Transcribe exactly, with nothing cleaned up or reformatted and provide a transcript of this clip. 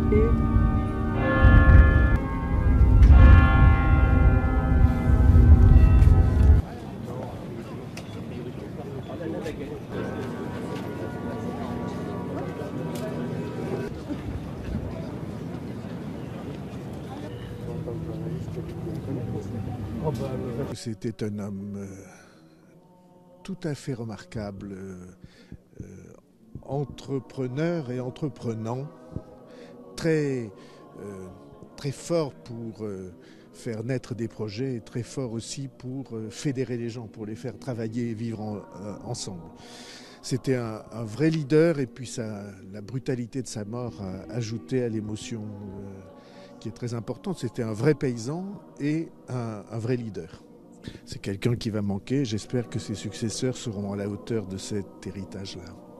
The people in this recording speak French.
C'était un homme euh, tout à fait remarquable, euh, euh, entrepreneur et entreprenant, très, euh, très fort pour euh, faire naître des projets et très fort aussi pour euh, fédérer les gens, pour les faire travailler et vivre en, euh, ensemble. C'était un, un vrai leader et puis ça, la brutalité de sa mort a ajouté à l'émotion euh, qui est très importante. C'était un vrai paysan et un, un vrai leader. C'est quelqu'un qui va manquer. J'espère que ses successeurs seront à la hauteur de cet héritage-là.